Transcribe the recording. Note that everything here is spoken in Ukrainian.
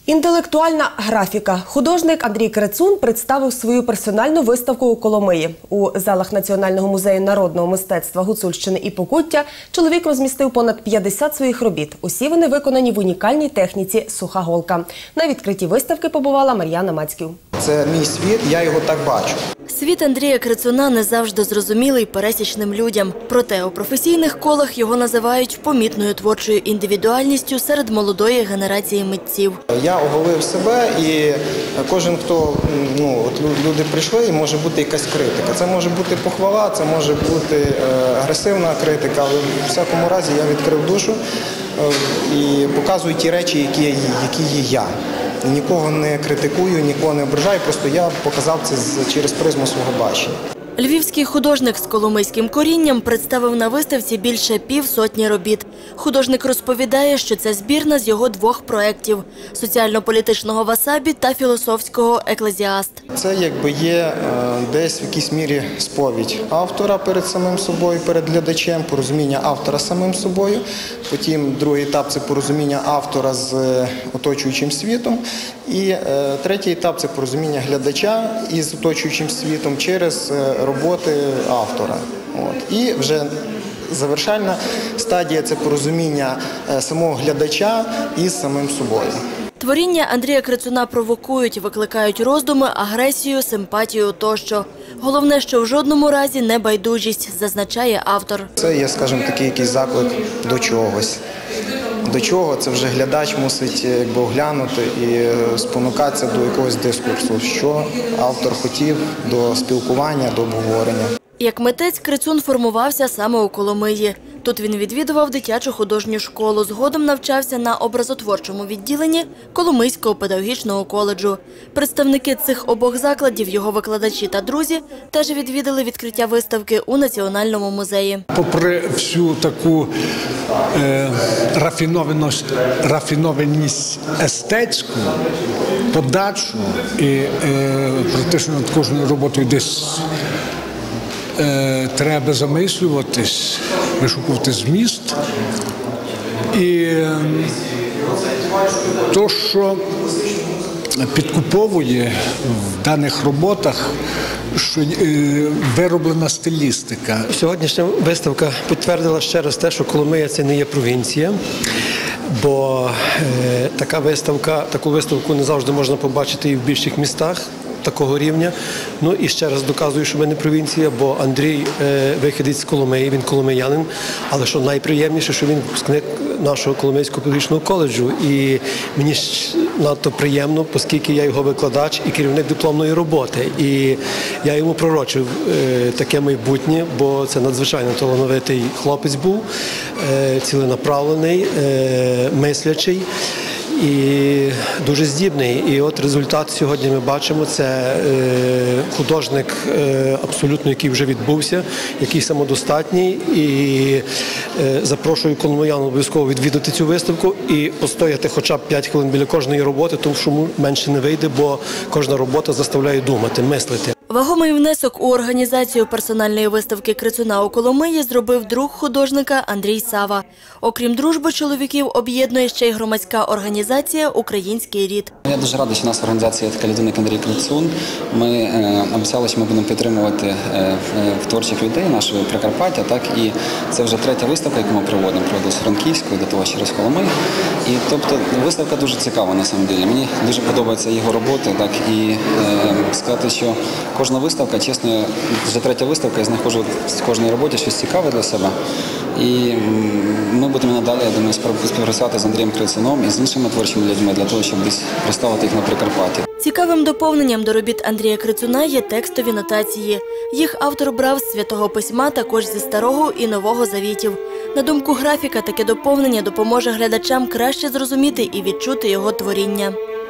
Інтелектуальна графіка. Художник Андрій Крицун представив свою персональну виставку у Коломиї. У залах Національного музею народного мистецтва Гуцульщини і Покуття чоловік розмістив понад 50 своїх робіт. Усі вони виконані в унікальній техніці «суха голка». На відкритті виставки побувала Мар'яна Мацьків. Це мій світ, я його так бачу. Світ Андрія Крицуна не завжди зрозумілий пересічним людям. Проте у професійних колах його називають помітною творчою індивідуальністю серед молодої генерації митців. Я оголив себе, і кожен, хто, люди прийшли, і може бути якась критика. Це може бути похвала, це може бути агресивна критика, але в всякому разі я відкрив душу і показую ті речі, які є я. Нікого не критикую, нікого не ображаю, просто я показав це через призму свого бачення. Львівський художник з коломийським корінням представив на виставці більше півсотні робіт. Художник розповідає, що це збірна з його двох проєктів – соціально-політичного «Васабі» та філософського «Еклезіаст». Це є десь в якійсь мірі сповідь автора перед самим собою, перед глядачем, порозуміння автора з самим собою. Потім другий етап – це порозуміння автора з оточуючим світом. І третій етап – це порозуміння глядача із оточуючим світом через роботи автора. І вже завершальна стадія – це порозуміння самого глядача із самим собою. Творіння Андрія Крицуна провокують, викликають роздуми, агресію, симпатію тощо. Головне, що в жодному разі не байдужість, зазначає автор. Це є, скажімо, такий якийсь заклик до чогось. До чого це вже глядач мусить оглянути і спонукатися до якогось дискурсу, що автор хотів, до спілкування, до обговорення. Як митець Крицун формувався саме у Коломиї. Тут він відвідував дитячу художню школу, згодом навчався на образотворчому відділенні Коломийського педагогічного коледжу. Представники цих обох закладів, його викладачі та друзі, теж відвідали відкриття виставки у Національному музеї. Попри всю таку рафінованість естетську, подачу і практично над кожною роботою десь треба замислюватись, вишукувати зміст. І те, що підкуповує в даних роботах, що вироблена стилістика. Сьогоднішня виставка підтвердила ще раз те, що Коломия – це не є провінція, бо таку виставку не завжди можна побачити і в більших містах такого рівня. І ще раз доказую, що ми не провінція, бо Андрій виходить з Коломиї, він коломиянин, але що найприємніше, що він випускник нашого Коломийського педагогічного коледжу. І мені надто приємно, оскільки я його викладач і керівник дипломної роботи. І я йому пророчив таке майбутнє, бо це надзвичайно талановитий хлопець був, ціленаправлений, мислячий і дуже здібний. І от результат сьогодні ми бачимо – це художник абсолютно, який вже відбувся, який самодостатній. І запрошую коломиян обов'язково відвідати цю виставку і постояти хоча б 5 хвилин біля кожної роботи, тому що менше не вийде, бо кожна робота заставляє думати, мислити. Вагомий внесок у організацію персональної виставки Крицуна у Коломиї зробив друг художника Андрій Сава. Окрім дружби чоловіків, об'єднує ще й громадська організація «Український рід». Я дуже радий, що у нас в організації є така людина, як Андрій Крицун. Ми обіцяли, що ми будемо підтримувати творчих людей нашого Прикарпаття. І це вже третя виставка, яку ми проводимо з Франківської, до того через Коломию. І тобто виставка дуже цікава, на самом деле. Мені дуже подобаються його роботи. І сказати, що кожна виставка, чесно, вже третя виставка, я знаходжу в кожній роботі щось цікаве для себе. І ми будемо надалі, я думаю, співпрацювати з Андрієм Крицуном і з іншими творчими людьми для того, щоб десь представити їх на Прикарпатті. Цікавим доповненням до робіт Андрія Крицуна є текстові нотації. Їх автор брав з Святого Письма, також зі Старого і Нового Завітів. На думку графіка, таке доповнення допоможе глядачам краще зрозуміти і відчути його творіння.